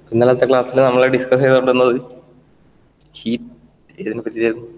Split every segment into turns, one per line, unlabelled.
ഇന്നലത്തെ ക്ലാസ്സിൽ നമ്മൾ ഡിസ്കസ് ചെയ്തുകൊണ്ടിരുന്നത് ഹീറ്റ് ഇതിനെ പറ്റിയായിരുന്നു,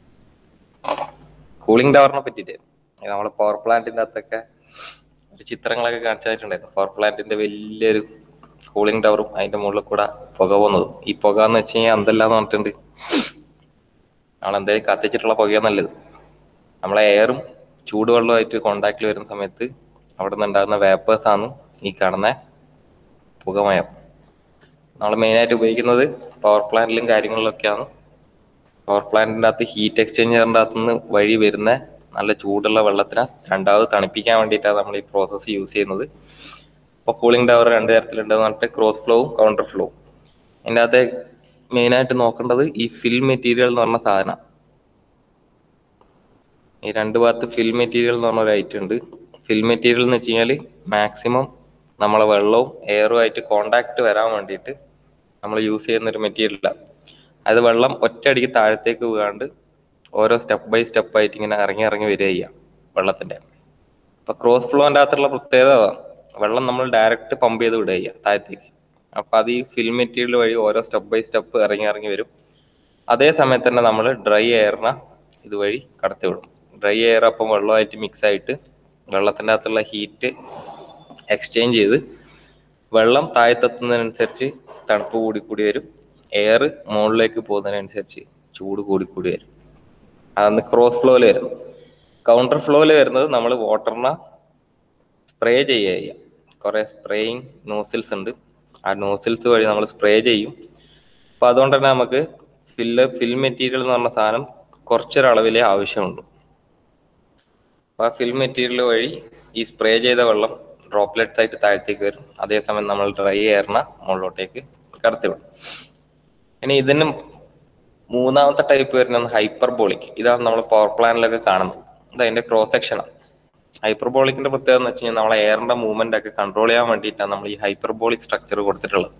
കൂളിംഗ് ടവറിനെ പറ്റിയിട്ട്. നമ്മളെ പവർ പ്ലാന്റിന്റെ അകത്തൊക്കെ ഒരു ചിത്രങ്ങളൊക്കെ കാണിച്ചായിട്ടുണ്ടായിരുന്നു. പവർ പ്ലാന്റിന്റെ വലിയൊരു കൂളിംഗ് ടവറും അതിന്റെ മുകളിൽ കൂടെ പുക പോകുന്നതും. ഈ പുക എന്ന് വെച്ച് കഴിഞ്ഞാൽ എന്തെല്ലാം പറഞ്ഞിട്ടുണ്ട്, നമ്മളെന്തായാലും കത്തിച്ചിട്ടുള്ള പുകയാണ് നല്ലത്. നമ്മളെ എയറും ചൂടുവെള്ളമായിട്ട് കോണ്ടാക്റ്റിൽ വരുന്ന സമയത്ത് അവിടെ നിന്ന് ഉണ്ടാകുന്ന വേപ്പേഴ്സ് ആണ് ഈ കാണുന്ന പുകമയം. നമ്മൾ മെയിനായിട്ട് ഉപയോഗിക്കുന്നത് പവർ പ്ലാന്റിലും കാര്യങ്ങളിലൊക്കെയാണ്. പവർ പ്ലാന്റിന്റെ അകത്ത് ഹീറ്റ് എക്സ്ചേഞ്ചറിന്റെ അകത്ത് നിന്ന് വഴി വരുന്ന നല്ല ചൂടുള്ള വെള്ളത്തിനെ രണ്ടാമത് തണുപ്പിക്കാൻ വേണ്ടിയിട്ടാണ് നമ്മൾ ഈ പ്രോസസ്സ് യൂസ് ചെയ്യുന്നത്. ഇപ്പോൾ കൂളിംഗ് ടവർ രണ്ട് തരത്തിലുണ്ടെന്ന് പറഞ്ഞിട്ട് ക്രോസ് ഫ്ലോവും കൗണ്ടർ ഫ്ലോവും. അതിൻ്റെ അകത്ത് മെയിനായിട്ട് നോക്കേണ്ടത് ഈ ഫിൽ മെറ്റീരിയൽ എന്ന് പറഞ്ഞ സാധനം. ഈ രണ്ട് ഭാഗത്ത് ഫിൽ മെറ്റീരിയൽ എന്ന് പറഞ്ഞ ഒരു ഐറ്റം ഉണ്ട്. ഫിൽ മെറ്റീരിയൽ എന്ന് വെച്ച് കഴിഞ്ഞാൽ മാക്സിമം നമ്മളെ വെള്ളവും എയറുമായിട്ട് കോണ്ടാക്ട് വരാൻ വേണ്ടിയിട്ട് നമ്മൾ യൂസ് ചെയ്യുന്ന ഒരു മെറ്റീരിയലാണ്. അത് വെള്ളം ഒറ്റയടിക്ക് താഴത്തേക്ക് വീഴാണ്ട് ഓരോ സ്റ്റെപ്പ് ബൈ സ്റ്റെപ്പ് ആയിട്ട് ഇങ്ങനെ ഇറങ്ങി ഇറങ്ങി വരിക ചെയ്യാം വെള്ളത്തിന്റെ. അപ്പൊ ക്രോസ് ഫ്ലോന്റെ അകത്തുള്ള പ്രത്യേകത വെള്ളം നമ്മൾ ഡയറക്റ്റ് പമ്പ് ചെയ്ത് വിടുക ചെയ്യുക താഴത്തേക്ക്. അപ്പൊ അത് ഈ ഫിൽ മെറ്റീരിയൽ വഴി ഓരോ സ്റ്റെപ്പ് ബൈ സ്റ്റെപ്പ് ഇറങ്ങി ഇറങ്ങി വരും. അതേ സമയത്ത് തന്നെ നമ്മൾ ഡ്രൈ എയറിനെ ഇതുവഴി കടത്തി വിടും. ഡ്രൈ എയർ അപ്പം വെള്ളമായിട്ട് മിക്സ് ആയിട്ട് വെള്ളത്തിന്റെ അകത്തുള്ള ഹീറ്റ് എക്സ്ചേഞ്ച് ചെയ്ത് വെള്ളം താഴത്തെത്തുന്നതിനനുസരിച്ച് തണുപ്പ് കൂടിക്കൂടി വരും, എയർ മുകളിലേക്ക് പോകുന്നതിനനുസരിച്ച് ചൂട് കൂടിക്കൂടി വരും. അതാണ് ക്രോസ് ഫ്ലോയിൽ വരുന്നത്. കൗണ്ടർ ഫ്ലോയിൽ വരുന്നത് നമ്മൾ വാട്ടറിനെ സ്പ്രേ ചെയ്യുക. കുറെ സ്പ്രേയിങ് നോസിൽസ് ഉണ്ട്. ആ നോസിൽസ് വഴി നമ്മൾ സ്പ്രേ ചെയ്യും. അപ്പൊ അതുകൊണ്ട് തന്നെ നമുക്ക് ഫിൽ മെറ്റീരിയൽ എന്ന് പറഞ്ഞ സാധനം കുറച്ചൊരളവിലേ ആവശ്യമുള്ളൂ. അപ്പൊ ആ ഫിൽ മെറ്റീരിയൽ വഴി ഈ സ്പ്രേ ചെയ്ത വെള്ളം ഡ്രോപ്ലെറ്റ്സ് ആയിട്ട് താഴത്തേക്ക് വരും. അതേസമയം നമ്മൾ ഡ്രൈ എയറിനെ മുകളിലോട്ടേക്ക് കടത്തിവിടും. ഇനി ഇതിന് മൂന്നാമത്തെ ടൈപ്പ് വരുന്നത് ഹൈപ്പർബോളിക്. ഇതാണ് നമ്മൾ പവർ പ്ലാന്റിലൊക്കെ കാണുന്നത്. ഇത് അതിന്റെ ക്രോസ് സെക്ഷനാണ്. ഹൈപ്പർബോളിക്കിന്റെ പ്രത്യേകത എന്ന് വെച്ച് കഴിഞ്ഞാൽ നമ്മളെ എയറിന്റെ മൂവ്മെന്റ് ഒക്കെ കൺട്രോൾ ചെയ്യാൻ വേണ്ടിയിട്ടാണ് നമ്മൾ ഈ ഹൈപ്പർബോളിക് സ്ട്രക്ചർ കൊടുത്തിട്ടുള്ളത്.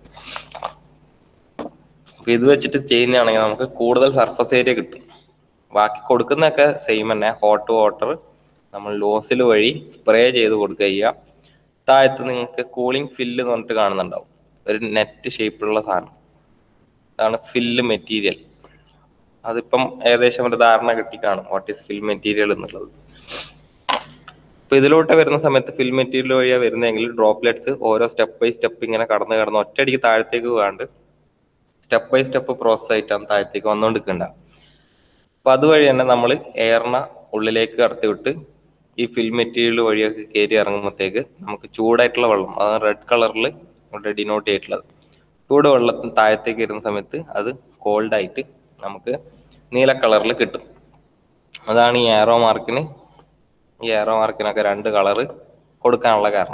അപ്പൊ ഇത് വെച്ചിട്ട് ചെയ്യുന്നതാണെങ്കിൽ നമുക്ക് കൂടുതൽ സർഫസ് ഏരിയ കിട്ടും. ബാക്കി കൊടുക്കുന്നതൊക്കെ സെയിം തന്നെ. ഹോട്ട് വാട്ടർ നമ്മൾ ലോസിൽ വഴി സ്പ്രേ ചെയ്ത് കൊടുക്കുക ചെയ്യുക. താഴത്ത് നിങ്ങൾക്ക് കൂളിംഗ് ഫില്ല് എന്ന് പറഞ്ഞിട്ട് കാണുന്നുണ്ടാവും, ഒരു നെറ്റ് ഷേപ്പിലുള്ള സാധനം. അതാണ് ഫില്ല് മെറ്റീരിയൽ. അതിപ്പം ഏകദേശം ഒരു ധാരണ കിട്ടിക്കാണും വാട്ട് ഈസ് ഫിൽ മെറ്റീരിയൽ എന്നുള്ളത്. അപ്പൊ ഇതിലോട്ട് വരുന്ന സമയത്ത് ഫിൽ മെറ്റീരിയൽ വഴിയാണ് വരുന്നതെങ്കിൽ ഡ്രോപ്ലെറ്റ്സ് ഓരോ സ്റ്റെപ്പ് ബൈ സ്റ്റെപ്പ് ഇങ്ങനെ കടന്ന് ഒറ്റയടിക്ക് താഴത്തേക്ക് പോകാണ്ട് സ്റ്റെപ്പ് ബൈ സ്റ്റെപ്പ് പ്രോസസ് ആയിട്ടാണ് താഴത്തേക്ക് വന്നുകൊണ്ടിരിക്കേണ്ട. അപ്പൊ അതുവഴി തന്നെ നമ്മൾ എയറിനെ ഉള്ളിലേക്ക് കടത്തി വിട്ട് ഈ ഫിൽ മെറ്റീരിയൽ വഴിയൊക്കെ കയറി ഇറങ്ങുമ്പോഴത്തേക്ക് നമുക്ക് ചൂടായിട്ടുള്ള വെള്ളം, അതാണ് റെഡ് കളറിൽ ഇവിടെ ഡിനോട്ട് ചെയ്തിട്ടുള്ളത്, ചൂട് വെള്ളത്തിന് താഴത്തേക്ക് വരുന്ന സമയത്ത് അത് കോൾഡ് ആയിട്ട് നമുക്ക് നീല കളറിൽ കിട്ടും. അതാണ് ഈ ആരോ മാർക്കിനൊക്കെ രണ്ട് കളറ് കൊടുക്കാനുള്ള കാരണം.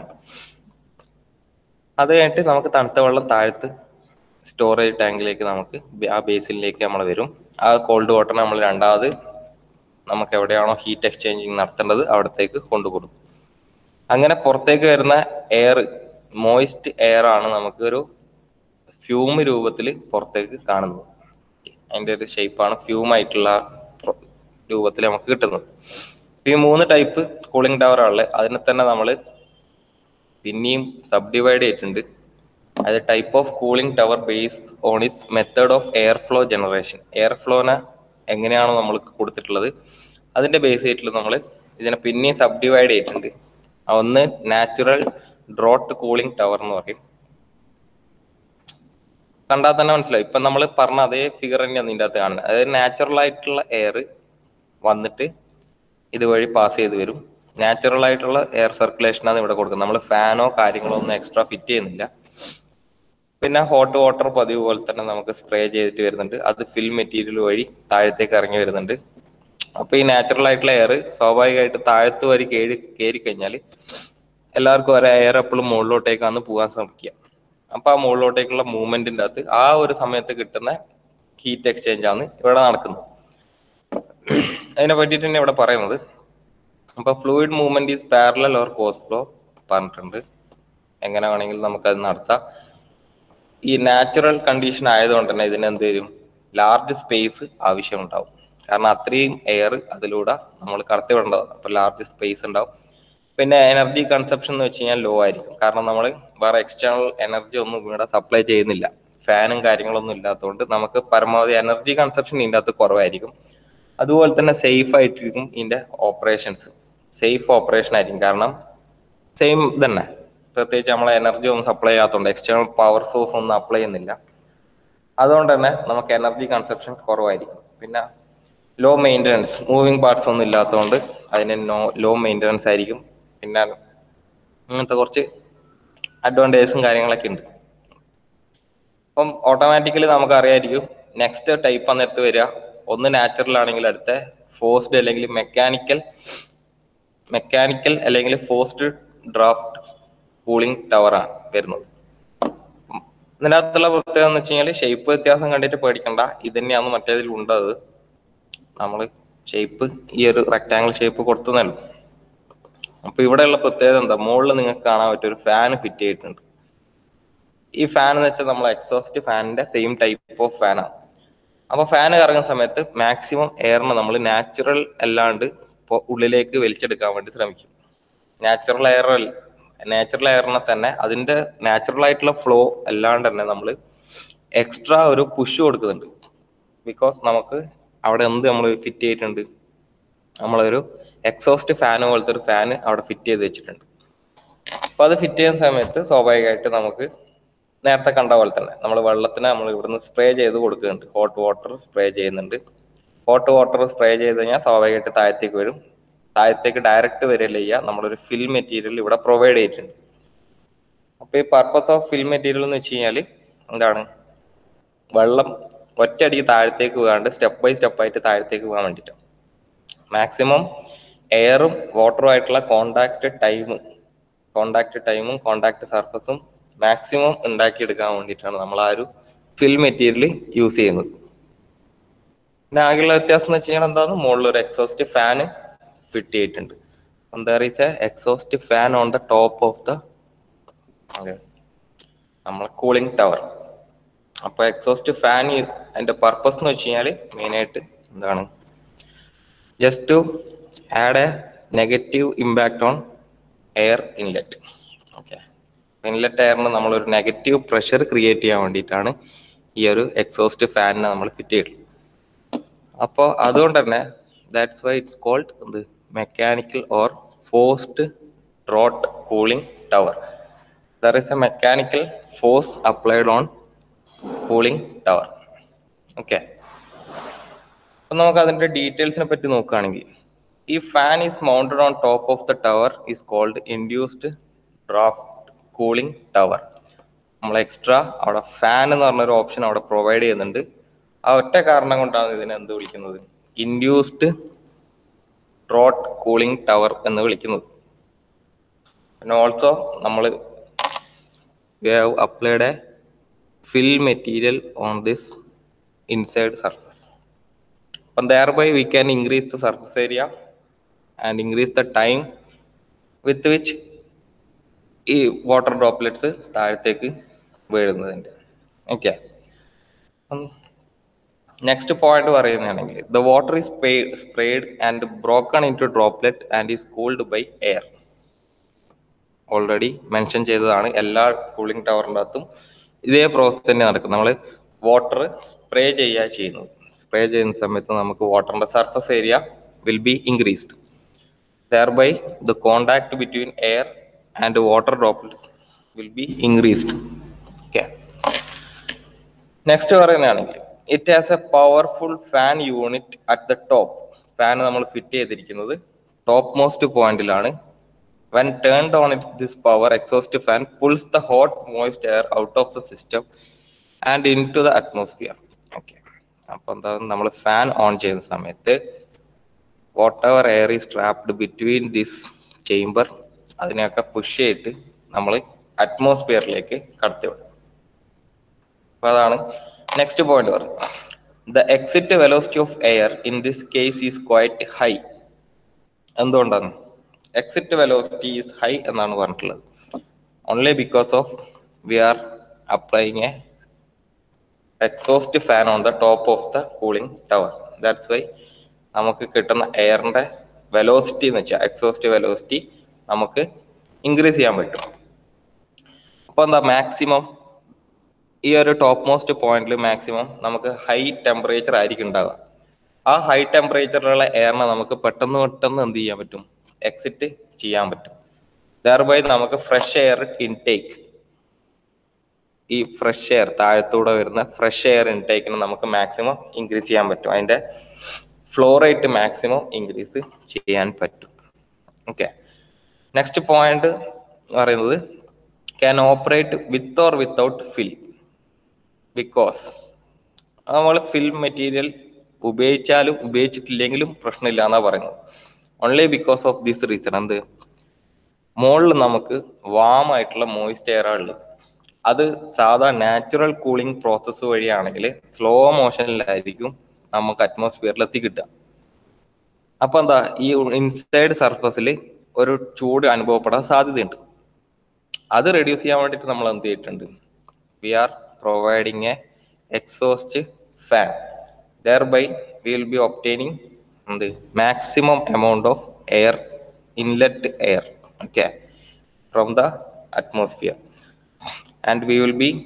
അത് കഴിഞ്ഞിട്ട് നമുക്ക് തണുത്ത വെള്ളം താഴത്ത് സ്റ്റോറേജ് ടാങ്കിലേക്ക് നമുക്ക് ആ ബേസിനിലേക്ക് നമ്മൾ വരും. ആ കോൾഡ് വാട്ടർ നമ്മൾ രണ്ടാമത് നമുക്ക് എവിടെയാണോ ഹീറ്റ് എക്സ്ചേഞ്ചിങ് നടത്തേണ്ടത് അവിടത്തേക്ക് കൊണ്ടുകൊടുക്കും. അങ്ങനെ പുറത്തേക്ക് വരുന്ന എയർ, മോയിസ്റ്റ് എയർ ആണ് നമുക്ക് ഒരു ഫ്യൂം രൂപത്തിൽ പുറത്തേക്ക് കാണുന്നത്. അതിന്റെ ഒരു ഷേപ്പാണ് ഫ്യൂം ആയിട്ടുള്ള രൂപത്തിൽ നമുക്ക് കിട്ടുന്നത്. ഈ മൂന്ന് ടൈപ്പ് കൂളിംഗ് ടവർ ഉള്ളത്. അതിനെ തന്നെ നമ്മൾ പിന്നെയും സബ് ഡിവൈഡ് ചെയ്തിട്ടുണ്ട്. അത് type of cooling tower base on is method of air flow generation. Air ഫ്ലോനെ എങ്ങനെയാണോ നമ്മൾ കൊടുത്തിട്ടുള്ളത് അതിന്റെ ബേസ് ചെയ്തിട്ടുള്ള നമ്മൾ ഇതിനെ പിന്നെയും സബ് ഡിവൈഡ് ചെയ്തിട്ടുണ്ട്. ഒന്ന് നാച്ചുറൽ ഡ്രോട്ട് കൂളിംഗ് ടവർ എന്ന് പറയും. കണ്ടാൽ തന്നെ മനസ്സിലാവും. ഇപ്പൊ നമ്മൾ പറഞ്ഞ അതേ ഫിഗർ തന്നെയാണ് ഇതിൻ്റെ അകത്ത് കാണുന്നത്. അതായത് നാച്ചുറൽ ആയിട്ടുള്ള എയർ വന്നിട്ട് ഇതുവഴി പാസ് ചെയ്ത് വരും. നാച്ചുറൽ ആയിട്ടുള്ള എയർ സർക്കുലേഷനാണ് ഇവിടെ കൊടുക്കുന്നത്. നമ്മൾ ഫാനോ കാര്യങ്ങളോ ഒന്നും എക്സ്ട്രാ ഫിറ്റ് ചെയ്യുന്നില്ല. പിന്നെ ഹോട്ട് വാട്ടർ പതിവ് പോലെ തന്നെ നമുക്ക് സ്പ്രേ ചെയ്തിട്ട് വരുന്നുണ്ട്. അത് ഫിൽ മെറ്റീരിയൽ വഴി താഴത്തേക്ക് ഇറങ്ങി വരുന്നുണ്ട്. അപ്പൊ ഈ നാച്ചുറൽ ആയിട്ടുള്ള എയർ സ്വാഭാവികമായിട്ട് താഴത്ത് വരെ കയറി കഴിഞ്ഞാൽ എല്ലാവർക്കും ഒരു എയർ എപ്പോഴും മുകളിലോട്ടേക്കാണ് പോകാൻ ശ്രമിക്കുക. അപ്പൊ ആ മുകളിലോട്ടേക്കുള്ള മൂവ്മെന്റിന്റെ അകത്ത് ആ ഒരു സമയത്ത് കിട്ടുന്ന ഹീറ്റ് എക്സ്ചേഞ്ച് ആണ് ഇവിടെ നടക്കുന്നത്. അതിനെ പറ്റിയിട്ട് തന്നെ ഇവിടെ പറയുന്നത്. അപ്പൊ fluid movement is parallel or cross flow പറഞ്ഞിട്ടുണ്ട്. എങ്ങനെ വേണമെങ്കിലും നമുക്കത് നടത്താം. ഈ നാച്ചുറൽ കണ്ടീഷൻ ആയതുകൊണ്ട് തന്നെ ഇതിന് എന്ത് വരും, ലാർജ് സ്പേസ് ആവശ്യമുണ്ടാവും. കാരണം അത്രയും എയർ അതിലൂടെ നമ്മൾ കടത്തി വിടേണ്ടതാണ്. അപ്പൊ ലാർജ് സ്പേസ് ഉണ്ടാവും. പിന്നെ എനർജി കൺസപ്ഷൻ എന്ന് വെച്ച് കഴിഞ്ഞാൽ ലോ ആയിരിക്കും. കാരണം നമ്മൾ വേറെ എക്സ്റ്റേണൽ എനർജി ഒന്നും ഇവിടെ സപ്ലൈ ചെയ്യുന്നില്ല. ഫാനും കാര്യങ്ങളൊന്നും ഇല്ലാത്തതുകൊണ്ട് നമുക്ക് പരമാവധി എനർജി കൺസപ്ഷൻ ഇതിൻ്റെ അകത്ത് കുറവായിരിക്കും. അതുപോലെ തന്നെ സേഫ് ആയിട്ടിരിക്കും ഇതിന്റെ ഓപ്പറേഷൻസ്. സേഫ് ഓപ്പറേഷൻ ആയിരിക്കും, കാരണം സെയിം തന്നെ, പ്രത്യേകിച്ച് നമ്മളെ എനർജി ഒന്നും സപ്ലൈ ചെയ്യാത്തതുകൊണ്ട് എക്സ്റ്റേണൽ പവർ സോഴ്സ് ഒന്നും അപ്ലൈ ചെയ്യുന്നില്ല. അതുകൊണ്ട് തന്നെ നമുക്ക് എനർജി കൺസപ്ഷൻ കുറവായിരിക്കും. പിന്നെ ലോ മെയിൻ്റനൻസ്, മൂവിങ് പാർട്സ് ഒന്നും ഇല്ലാത്തതുകൊണ്ട് അതിന് ലോ മെയിൻ്റനൻസ് ആയിരിക്കും. പിന്നെ അങ്ങനത്തെ കുറച്ച് അഡ്വാൻറ്റേജസും കാര്യങ്ങളൊക്കെ ഉണ്ട്. അപ്പം ഓട്ടോമാറ്റിക്കലി നമുക്ക് അറിയായിരിക്കും നെക്സ്റ്റ് ടൈപ്പ് അന്നേരത്ത് വരിക, ഒന്ന് നാച്ചുറൽ ആണെങ്കിൽ അടുത്ത ഫോഴ്സ്ഡ് അല്ലെങ്കിൽ മെക്കാനിക്കൽ അല്ലെങ്കിൽ ഫോഴ്സ്ഡ് ഡ്രാഫ്റ്റ് കൂളിംഗ് ടവർ ആണ് വരുന്നത്. ഇതിനകത്തുള്ള പ്രത്യേകത എന്ന് വെച്ച് കഴിഞ്ഞാൽ ഷേപ്പ് വ്യത്യാസം കണ്ടിട്ട് പേടിക്കണ്ട, ഇത് തന്നെയാണ് മറ്റേതിൽ ഉണ്ടത്. നമ്മൾ ഷേപ്പ് ഈ ഒരു റെക്ടാങ്കിൾ ഷേപ്പ് കൊടുത്തുന്നല്ലോ. അപ്പൊ ഇവിടെയുള്ള പ്രത്യേകത എന്താ, മുകളിൽ നിങ്ങൾക്ക് കാണാൻ പറ്റിയ ഒരു ഫാൻ ഫിറ്റ് ചെയ്തിട്ടുണ്ട്. ഈ ഫാൻ എന്ന് വെച്ചാൽ നമ്മൾ എക്സോസ്റ്റ് ഫാനിന്റെ സെയിം ടൈപ്പ് ഓഫ് ഫാനാണ്. അപ്പൊ ഫാൻ കറങ്ങുന്ന സമയത്ത് മാക്സിമം എയറിനെ നമ്മൾ നാച്ചുറൽ അല്ലാണ്ട് ഉള്ളിലേക്ക് വലിച്ചെടുക്കാൻ വേണ്ടി ശ്രമിക്കും. നാച്ചുറൽ എയറിനെ തന്നെ അതിന്റെ നാച്ചുറൽ ആയിട്ടുള്ള ഫ്ലോ അല്ലാണ്ട് തന്നെ നമ്മൾ എക്സ്ട്രാ ഒരു പുഷ് കൊടുക്കുന്നുണ്ട്. ബിക്കോസ് നമുക്ക് അവിടെ എന്ത് നമ്മൾ ഫിറ്റ് ചെയ്തിട്ടുണ്ട്, നമ്മളൊരു എക്സോസ്റ്റ് ഫാൻ പോലത്തെ ഒരു ഫാൻ അവിടെ ഫിറ്റ് ചെയ്ത് വെച്ചിട്ടുണ്ട്. അപ്പൊ അത് ഫിറ്റ് ചെയ്യുന്ന സമയത്ത് സ്വാഭാവികമായിട്ട് നമുക്ക് നേരത്തെ കണ്ട പോലെ തന്നെ നമ്മൾ വെള്ളത്തിന് നമ്മൾ ഇവിടുന്ന് സ്പ്രേ ചെയ്ത് കൊടുക്കുന്നുണ്ട്. ഹോട്ട് വാട്ടർ സ്പ്രേ ചെയ്യുന്നുണ്ട്. ഹോട്ട് വാട്ടർ സ്പ്രേ ചെയ്ത് കഴിഞ്ഞാൽ സ്വാഭാവികമായിട്ട് താഴത്തേക്ക് വരും. താഴത്തേക്ക് ഡയറക്റ്റ് വരില്ല ചെയ്യുക, നമ്മളൊരു ഫിൽ മെറ്റീരിയൽ ഇവിടെ പ്രൊവൈഡ് ചെയ്തിട്ടുണ്ട്. അപ്പൊ ഈ പർപ്പസ് ഓഫ് ഫിൽ മെറ്റീരിയൽ എന്ന് വെച്ച് കഴിഞ്ഞാൽ എന്താണ്, വെള്ളം ഒറ്റയടിക്ക് താഴത്തേക്ക് പോകാണ്ട് സ്റ്റെപ്പ് ബൈ സ്റ്റെപ്പ് ആയിട്ട് താഴത്തേക്ക് പോകാൻ വേണ്ടിയിട്ടാണ്. മാക്സിമം എയറും വാട്ടറും ആയിട്ടുള്ള കോണ്ടാക്ട് ടൈമും കോണ്ടാക്ട് സർഫസും മാക്സിമം ഉണ്ടാക്കിയെടുക്കാൻ വേണ്ടിയിട്ടാണ് നമ്മൾ ആ ഒരു ഫിൽ മെറ്റീരിയൽ യൂസ് ചെയ്യുന്നത്. പിന്നെ ആകെയുള്ള വ്യത്യാസം എന്ന് വെച്ച് കഴിഞ്ഞാൽ എന്താണ്, മുകളിൽ ഒരു എക്സോസ്റ്റ് ഫാന് ഫിറ്റ് ചെയ്തിട്ടുണ്ട്. There is a exhaust fan on the top of the നമ്മളെ കൂളിംഗ് ടവർ. അപ്പൊ എക്സോസ്റ്റ് ഫാൻ അതിന്റെ പർപ്പസ് എന്ന് വെച്ച് കഴിഞ്ഞാൽ മെയിനായിട്ട് എന്താണ്, just to add a negative impact on air inlet. Okay, inlet എയറിന് നമ്മളൊരു നെഗറ്റീവ് പ്രഷർ ക്രിയേറ്റ് ചെയ്യാൻ വേണ്ടിയിട്ടാണ് ഈ ഒരു എക്സോസ്റ്റ് ഫാനിനെ നമ്മൾ ഫിറ്റ് ചെയ്തിട്ടുള്ളത്. അപ്പോൾ അതുകൊണ്ട് തന്നെ that's why it's called mechanical or forced draught cooling tower. There is a mechanical force applied on cooling tower. Okay, അപ്പൊ നമുക്ക് അതിന്റെ ഡീറ്റെയിൽസിനെ പറ്റി നോക്കുകയാണെങ്കിൽ, ഈ fan is mounted on top of the tower is called induced draught cooling tower. നമ്മൾ extra അവിടെ fan എന്ന് പറഞ്ഞൊരു ഓപ്ഷൻ അവിടെ പ്രൊവൈഡ് ചെയ്യുന്നുണ്ട്. ആ ഒറ്റ കാരണം കൊണ്ടാണ് ഇതിനെ എന്ത് വിളിക്കുന്നത്, ഇൻഡ്യൂസ്ഡ് ഡ്രോട്ട് കൂളിംഗ് ടവർ എന്ന് വിളിക്കുന്നത്. പിന്നെ ഓൾസോ നമ്മൾ we have applied a fill material on this inside surface, and thereby we can increase the surface area and increase the time with which ഈ വാട്ടർ ഡ്രോപ്ലെറ്റ്സ് താഴത്തേക്ക് വീഴുന്നതിൻ്റെ. Okay, next point പറയുകയാണെങ്കിൽ, the water is spread and broken into droplet and is cooled by air. Already mention ചെയ്തതാണ്, എല്ലാ cooling ടവറിൻ്റെ അകത്തും ഇതേ process തന്നെ നടക്കും. നമ്മൾ വാട്ടർ സ്പ്രേ ചെയ്യുന്നത്. സ്പ്രേ ചെയ്യുന്ന സമയത്ത് നമുക്ക് വാട്ടറിന്റെ surface area will be increased. Thereby the contact between air and water droplets will be increased. Okay, next പറയുകയാണെങ്കിൽ, it has a powerful fan unit at the top. Fan നമ്മൾ fit ചെയ്തിരിക്കുന്നത് top most പോയിന്റിലാണ്. When turned on, this power exhaust fan pulls the hot moist air out of the system and into the atmosphere. Okay, അപ്പോൾ എന്താ, നമ്മൾ fan on ചെയ്യുന്ന സമയത്ത് whatever air is trapped between this chamber അതിനെയൊക്കെ push ചെയ്തിട്ട് നമ്മൾ അറ്റ്മോസ്ഫിയറിലേക്ക് കടത്തിവിടും. അപ്പൊ അതാണ് നെക്സ്റ്റ് പോയിന്റ് പറയുന്നത്. The exit velocity of air in this case is quite high. എന്തുകൊണ്ടാണ് എക്സിറ്റ് വെലോസിറ്റി ഈസ് ഹൈ എന്നാണ് പറഞ്ഞിട്ടുള്ളത്? Only because of we are applying a exhaust fan on the top of the cooling tower. That's why നമുക്ക് കിട്ടുന്ന എയറിന്റെ velocity എന്ന് വെച്ചാൽ exhaust velocity നമുക്ക് increase ചെയ്യാൻ പറ്റും. അപ്പൊ എന്താ, മാക്സിമം ഈ ഒരു ടോപ്പ് മോസ്റ്റ് പോയിന്റിൽ മാക്സിമം നമുക്ക് ഹൈ ടെമ്പറേച്ചർ ആയിരിക്കും ഉണ്ടാവുക. ആ ഹൈ ടെമ്പറേച്ചറിലുള്ള എയറിനെ നമുക്ക് പെട്ടെന്ന് പെട്ടെന്ന് എന്ത് ചെയ്യാൻ പറ്റും, എക്സിറ്റ് ചെയ്യാൻ പറ്റും. ദർബൈ നമുക്ക് ഫ്രഷ് എയർ ഇൻടേക്ക്, ഈ ഫ്രഷ് എയർ താഴത്തൂടെ വരുന്ന ഫ്രഷ് എയർ ഇൻടേക്കിന് നമുക്ക് മാക്സിമം ഇൻക്രീസ് ചെയ്യാൻ പറ്റും. അതിന്റെ ഫ്ലോ റേറ്റ് മാക്സിമം ഇൻക്രീസ് ചെയ്യാൻ പറ്റും. ഓക്കെ, നെക്സ്റ്റ് പോയിന്റ് പറയുന്നത് can operate with or without fill. Because നമ്മൾ ഫിൽ മെറ്റീരിയൽ ഉപയോഗിച്ചാലും ഉപയോഗിച്ചിട്ടില്ലെങ്കിലും പ്രശ്നമില്ല എന്നാ പറയുന്നത്. Only because of this reason. എന്ത്, മുകളിൽ നമുക്ക് വാം ആയിട്ടുള്ള മോയിസ്റ്റ് എയർ ഉള്ളത്. അത് സാധാ നാച്ചുറൽ കൂളിംഗ് പ്രോസസ്സ് വഴിയാണെങ്കിൽ സ്ലോ മോഷനിലായിരിക്കും നമുക്ക് അറ്റ്മോസ്ഫിയറിൽ എത്തി കിട്ടുക. അപ്പൊ എന്താ, ഈ ഇൻസൈഡ് സർഫസിൽ ഒരു ചൂട് അനുഭവപ്പെടാൻ സാധ്യതയുണ്ട്. അത് റെഡ്യൂസ് ചെയ്യാൻ വേണ്ടിയിട്ട് നമ്മൾ എന്ത് ചെയ്തിട്ടുണ്ട്, we are providing a exhaust fan. Thereby we will be obtaining the maximum amount of air, inlet air, okay, from the atmosphere, and we will be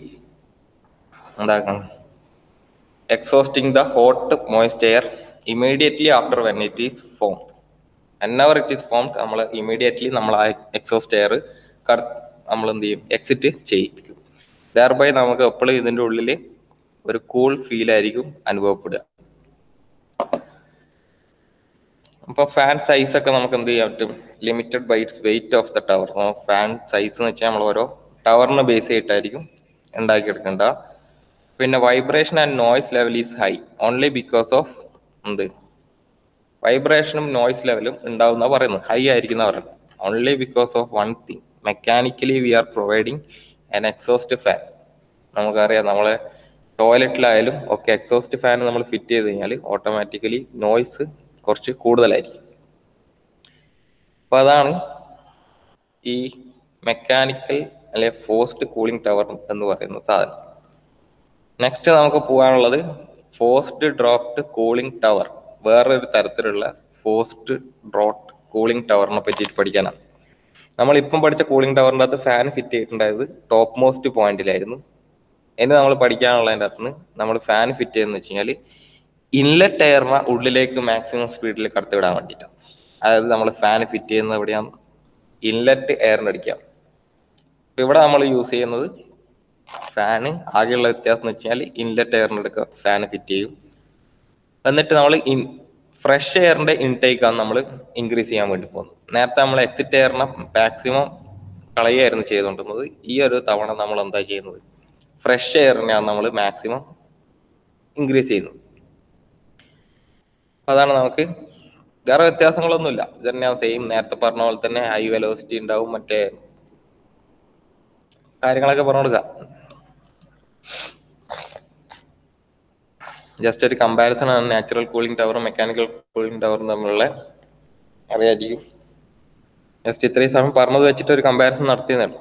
exhausting the hot moist air immediately after when it is formed. Whenever it is formed, നമ്മൾ immediately നമ്മൾ ആ exhaust air നമ്മൾ എന്ത് ചെയ്യും, exit ചെയ്യിപ്പിക്കും. Thereby നമുക്ക് എപ്പോഴും ഇതിൻ്റെ ഉള്ളിൽ ഒരു കൂൾ ഫീൽ ആയിരിക്കും അനുഭവപ്പെടുക. അപ്പൊ ഫാൻ സൈസ് ഒക്കെ നമുക്ക് എന്ത് ചെയ്യാൻ പറ്റും, limited by its weight of the tower. Fan size എന്ന് വെച്ചാൽ നമ്മൾ ഓരോ ടവറിന് ബേസ് ചെയ്തിട്ടായിരിക്കും ഉണ്ടാക്കിയെടുക്കേണ്ട. പിന്നെ vibration and noise level is high only because of എന്ത്, വൈബ്രേഷനും നോയ്സ് ലെവലും ഉണ്ടാവുന്ന പറയുന്നത്, ഹൈ ആയിരിക്കുന്ന പറയുന്നത് only because of one thing, mechanically we are providing an exhaust fan. നമുക്കറിയാം, നമ്മളെ ടോയ്ലറ്റിലായാലും ഒക്കെ എക്സോസ്റ്റ് ഫാൻ നമ്മൾ ഫിറ്റ് ചെയ്ത് കഴിഞ്ഞാൽ ഓട്ടോമാറ്റിക്കലി നോയ്സ് കുറച്ച് കൂടുതലായിരിക്കും. അപ്പൊ അതാണ് ഈ മെക്കാനിക്കൽ അല്ലെ ഫോഴ്സ്ഡ് കൂളിംഗ് ടവർ എന്ന് പറയുന്ന സാധനം. നെക്സ്റ്റ് നമുക്ക് പോകാനുള്ളത് ഫോഴ്സ്ഡ് ഡ്രോപ്ഡ് കൂളിംഗ് ടവർ. വേറൊരു തരത്തിലുള്ള ഫോഴ്സ്ഡ് ഡ്രോപ്പ് കൂളിംഗ് ടവറിനെ പറ്റിയിട്ട് പഠിക്കാനാണ്. നമ്മളിപ്പം പഠിച്ച കൂളിംഗ് ടവറിൻ്റെ അകത്ത് ഫാൻ ഫിറ്റ് ചെയ്തിട്ടുണ്ടായത് ടോപ്പ് മോസ്റ്റ് പോയിന്റിലായിരുന്നു. ഇനി നമ്മൾ പഠിക്കാനുള്ളതിൻ്റെ അകത്തുനിന്ന് നമ്മൾ ഫാൻ ഫിറ്റ് ചെയ്തെന്ന് വെച്ച് കഴിഞ്ഞാൽ ഇൻലെറ്റ് എയറിനെ ഉള്ളിലേക്ക് മാക്സിമം സ്പീഡിൽ കടത്തിവിടാൻ വേണ്ടിയിട്ടാണ്. അതായത് നമ്മൾ ഫാൻ ഫിറ്റ് ചെയ്യുന്നത് എവിടെയാണ്, ഇൻലെറ്റ് എയറിന് അടിക്കാം. ഇപ്പൊ ഇവിടെ നമ്മൾ യൂസ് ചെയ്യുന്നത് ഫാന്, ആകെയുള്ള വ്യത്യാസം എന്ന് വെച്ചാൽ ഇൻലെറ്റ് എയറിന് എടുക്കുക, ഫാന് ഫിറ്റ് ചെയ്യും. എന്നിട്ട് നമ്മൾ ഫ്രഷ് എയറിന്റെ ഇൻടേക്കാണ് നമ്മൾ ഇൻക്രീസ് ചെയ്യാൻ വേണ്ടി പോകുന്നത്. നേരത്തെ നമ്മൾ എക്സിറ്റ് എയറിനെ മാക്സിമം കളയായിരുന്നു ചെയ്തുകൊണ്ടിരുന്നത്. ഈ ഒരു തവണ നമ്മൾ എന്താ ചെയ്യുന്നത്, ഫ്രഷ് എയറിനെയാണ് നമ്മൾ മാക്സിമം ഇൻക്രീസ് ചെയ്യുന്നത്. അതാണ് നമുക്ക് വേറെ വ്യത്യാസങ്ങളൊന്നുമില്ല, ഇതന്നെയാണ് സെയിം. നേരത്തെ പറഞ്ഞ പോലെ തന്നെ ഹൈ വെലോസിറ്റി ഉണ്ടാവും, മറ്റേ കാര്യങ്ങളൊക്കെ പറഞ്ഞു കൊടുക്കുക. ജസ്റ്റ് ഒരു കമ്പാരിസൺ ആണ് നാച്ചുറൽ കൂളിംഗ് ടവറും മെക്കാനിക്കൽ കൂളിംഗ് ടവറും തമ്മിലുള്ള, അറിയായിരിക്കും. ജസ്റ്റ് ഇത്രയും സമയം പറഞ്ഞത് വെച്ചിട്ട് ഒരു കമ്പാരിസൺ നടത്തിയതാണ്.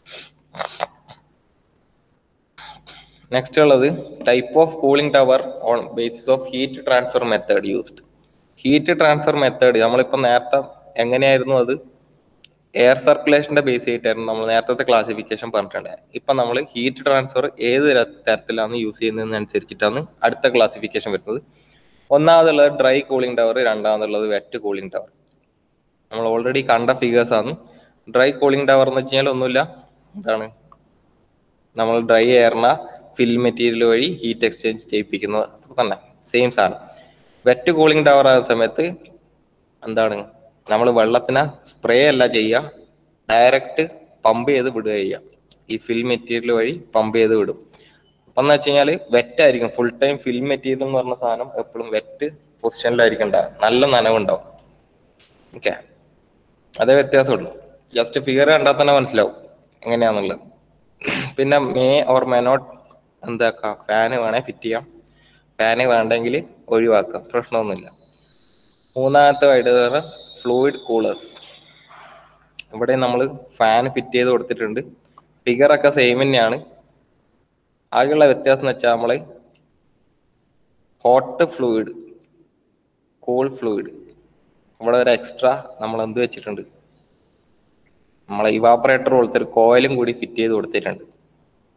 നെക്സ്റ്റ് ഉള്ളത് type of cooling tower on basis of heat transfer method used. Heat transfer method നമ്മളിപ്പോൾ നേരത്തെ എങ്ങനെയായിരുന്നു, അത് എയർ സർക്കുലേഷന്റെ ബേസ് ചെയ്തിട്ടായിരുന്നു നമ്മൾ നേരത്തെ ക്ലാസിഫിക്കേഷൻ പറഞ്ഞിട്ടുണ്ട്. ഇപ്പൊ നമ്മൾ ഹീറ്റ് ട്രാൻസ്ഫർ ഏത് തരത്തിലാണ് യൂസ് ചെയ്യുന്നതിനനുസരിച്ചിട്ടാണ് അടുത്ത ക്ലാസിഫിക്കേഷൻ വരുന്നത്. ഒന്നാമതുള്ളത് ഡ്രൈ കൂളിംഗ് ടവർ, രണ്ടാമതുള്ളത് വെറ്റ് കൂളിംഗ് ടവർ. നമ്മൾ ഓൾറെഡി കണ്ട ഫിഗേഴ്സ് ആണ്. ഡ്രൈ കൂളിംഗ് ടവർ എന്ന് വെച്ച് കഴിഞ്ഞാൽ ഒന്നുമില്ല, എന്താണ്, നമ്മൾ ഡ്രൈ എയറിനെ ഫിൽ മെറ്റീരിയൽ വഴി ഹീറ്റ് എക്സ്ചേഞ്ച് ചെയ്യിപ്പിക്കുന്നത് തന്നെ, സെയിം സാധനം. വെറ്റ് കൂളിംഗ് ടവർ ആയ സമയത്ത് എന്താണ്, നമ്മൾ വെള്ളത്തിനെ സ്പ്രേ അല്ല ചെയ്യുക, ഡയറക്റ്റ് പമ്പ് ചെയ്ത് വിടുക ചെയ്യുക. ഈ ഫിൽ മെറ്റീരിയൽ വഴി പമ്പ് ചെയ്ത് വിടും. അപ്പൊ എന്ന് വെച്ച് കഴിഞ്ഞാൽ വെറ്റ് ആയിരിക്കും ഫുൾ ടൈം. ഫിൽ മെറ്റീരിയൽ എന്ന് പറഞ്ഞ സാധനം എപ്പോഴും വെറ്റ് പൊസിഷനിലായിരിക്കും ഉണ്ടാവുക, നല്ല നനവുണ്ടാവും. ഓക്കെ, അതേ വ്യത്യാസമുള്ളൂ. ജസ്റ്റ് ഫിഗർ കണ്ടാൽ തന്നെ മനസ്സിലാവും എങ്ങനെയാന്നുള്ളത്. പിന്നെ മേ ഓർ മേ നോട്ട് എന്താക്കാം, ഫാന് വേണേ ഫിറ്റ് ചെയ്യാം, ഫാന് വേണ്ടെങ്കിൽ ഒഴിവാക്കാം, പ്രശ്നമൊന്നുമില്ല. മൂന്നാമത്തെ ആയിട്ട് ഫ്ലൂയിഡ് കൂളേഴ്സ്. ഇവിടെ നമ്മൾ ഫാൻ ഫിറ്റ് ചെയ്ത് കൊടുത്തിട്ടുണ്ട്. ഫിഗർ ഒക്കെ സെയിം തന്നെയാണ്. ആകെയുള്ള വ്യത്യാസം എന്ന് വെച്ചാൽ നമ്മൾ ഹോട്ട് ഫ്ലൂയിഡ്, കൂൾ ഫ്ലൂയിഡ്, ഇവിടെ ഒരു എക്സ്ട്രാ നമ്മൾ എന്ത് വെച്ചിട്ടുണ്ട്, നമ്മളെ ഇവാപ്പറേറ്റർ പോലത്തെ ഒരു കോയിലും കൂടി ഫിറ്റ് ചെയ്ത് കൊടുത്തിട്ടുണ്ട്.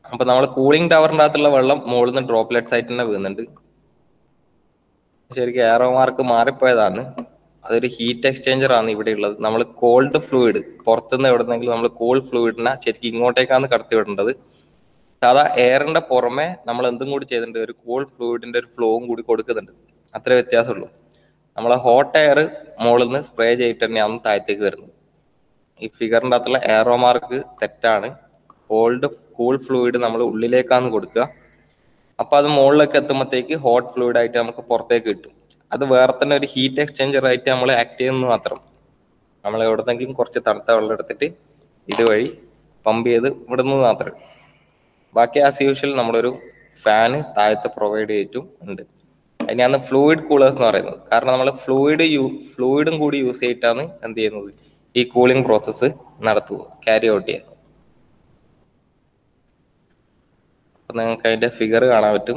അപ്പൊ നമ്മൾ കൂളിംഗ് ടവറിന്റെ അകത്തുള്ള വെള്ളം മുകളിൽ നിന്ന് ഡ്രോപ്ലെറ്റ്സ് ആയിട്ട് തന്നെ വീഴുന്നുണ്ട്. ശരിക്കും എയറോ മാർക്ക് മാറിപ്പോയതാണ്. അതൊരു ഹീറ്റ് എക്സ്ചേഞ്ചർ ആണ് ഇവിടെ ഉള്ളത്. നമ്മൾ കോൾഡ് ഫ്ലൂയിഡ് പുറത്തുനിന്ന് എവിടെന്നെങ്കിലും നമ്മൾ കോൾഡ് ഫ്ലൂയിഡിനെ ശരിക്കും ഇങ്ങോട്ടേക്കാണ് കടത്തി വിടേണ്ടത്. സാധാ എയറിന്റെ പുറമെ നമ്മൾ എന്തും കൂടി ചെയ്തിട്ടുണ്ട്, ഒരു കോൾഡ് ഫ്ലൂയിഡിന്റെ ഒരു ഫ്ലോവും കൂടി കൊടുക്കുന്നുണ്ട്. അത്രേ വ്യത്യാസമുള്ളൂ. നമ്മളെ ഹോട്ട് എയർ മുകളിൽ നിന്ന് സ്പ്രേ ചെയ്തിട്ട് തന്നെയാണ് താഴത്തേക്ക് വരുന്നത്. ഈ ഫിഗറിന്റെ അകത്തുള്ള എയറോ മാർക്ക് തെറ്റാണ്. കൂൾ ഫ്ലൂയിഡ് നമ്മൾ ഉള്ളിലേക്കാണ് കൊടുക്കുക. അപ്പൊ അത് മുകളിലേക്ക് എത്തുമ്പോഴത്തേക്ക് ഹോട്ട് ഫ്ലൂയിഡ് ആയിട്ട് നമുക്ക് പുറത്തേക്ക് കിട്ടും. അത് വേറെ തന്നെ ഒരു ഹീറ്റ് എക്സ്ചേഞ്ചർ ആയിട്ട് നമ്മൾ ആക്ട് ചെയ്യുന്നത് മാത്രം. നമ്മൾ എവിടെന്നെങ്കിലും കുറച്ച് തണുത്ത വെള്ളം എടുത്തിട്ട് ഇതുവഴി പമ്പ് ചെയ്ത് വിടുന്നത് മാത്രമേ. ബാക്കി ആസ് യൂഷ്വൽ നമ്മളൊരു ഫാന് താഴത്ത് പ്രൊവൈഡ് ചെയ്തിട്ടും ഉണ്ട്. അതിനാണ് ഫ്ലൂയിഡ് കൂളേഴ്സ് എന്ന് പറയുന്നത്. കാരണം നമ്മൾ ഫ്ലൂയിഡും കൂടി യൂസ് ചെയ്തിട്ടാണ് എന്ത് ചെയ്യുന്നത്, ഈ കൂളിംഗ് പ്രോസസ്സ് ക്യാരി ഔട്ട് ചെയ്യുക. അപ്പൊ നിങ്ങൾക്ക് അതിന്റെ ഫിഗർ കാണാൻ പറ്റും.